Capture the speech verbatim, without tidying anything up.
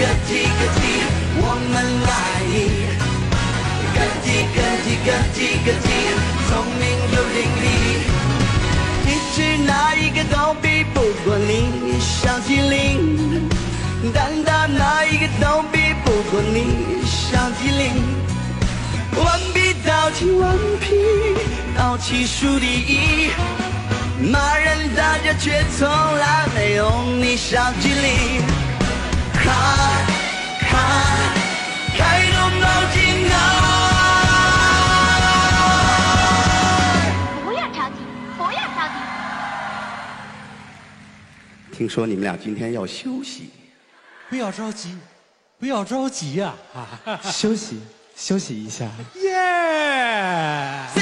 个体个体，我们爱你。个体个体个体个体，聪明又伶俐，一直哪一个都比不过你，小机灵。单打哪一个都比不过你，小机灵。顽皮到极顽皮，到气数第一，骂人大家却从来没有你小机灵。哈哈，开动脑筋啊！ 不要着急，不要着急。 听说你们俩今天要休息， 不要着急，不要着急呀！啊， 休息休息一下。 耶！